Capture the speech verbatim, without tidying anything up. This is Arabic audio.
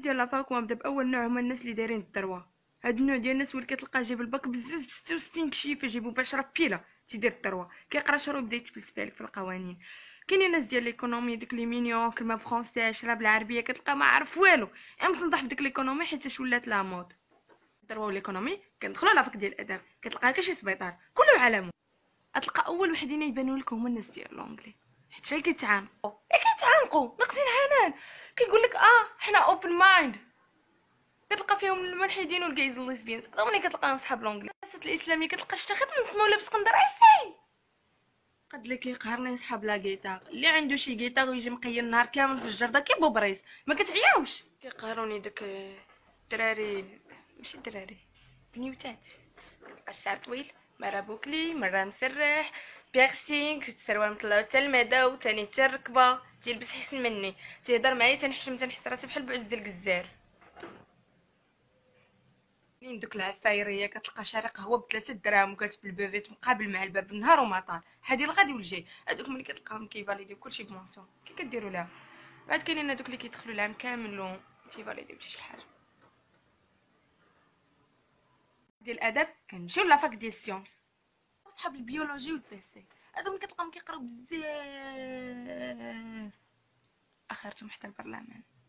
ديال لافاك ونبدا باول نوع هما الناس اللي دايرين الدروه. هاد النوع ديال الناس اللي كتلقاه جايب الباك بزاف ب ستة وستين كشيفه جايبو بعشرة بيله تيدير الدروه كيقرا شهر ويبدا يتفلسف عليك في القوانين. كاينين ناس ديال ليكونومي ديك لي مينيون كلمه فرونسي عشرة بالعربيه كتلقى ما عارف والو امصندح بديك ليكونومي حيت ولات لا مود. الدروه وليكونومي كندخلوا لافاك ديال الاداب كتلقاها كشي سبيطار كله عالمه. غتلقى اول وحدين يبانوا لك هما الناس ديال لونجلي حيت شحال كيتعانقوا اي كيتعانقوا ناقصين حنان. كيقول لك اه حنا اوبن مايند. كتلقى فيهم الملحدين والجايز الليسبيانز هما اللي كتلقاهم صحاب لونجلي. السياسات الاسلاميه كتلقى شتا خد من سما لابس قندر عيسي. قد لك يقهرني صحاب لا جيتار اللي عنده شي جيتار ويجي مقير النهار كامل في الجرده كي بوبريس ما كتعياوش. كيقهروني داك الدراري ماشي الدراري بنيوتات كتلقى الشعر طويل مره بوكلي مره مسرح بيرسينغ السروال مطلعو حتى المعده وثاني حتى الركبه تيلبس حسن مني تيهضر معايا تنحشم تنحس راسي بحال بعز ديال الجزار. كاين دوك العصايريه كتلقى شاري قهوه بثلاثة دراهم وكاس بالبافيت مقابل مع الباب النهار وما طال هادي الغادي والجاي. هادوك ملي كتلقاهم كيفاليديو كلشي بمونسيون كي كديروا لها. بعد كاينين هادوك اللي كيدخلوا العام كامل و تيفاليديو بشي حاجه ديال الادب. كنمشيو لافاك ديال السيونس صحاب البيولوجي والبيسي هادو ملي كتلقاهم كيقراو بزاف اخرتهم حتى البرلمان.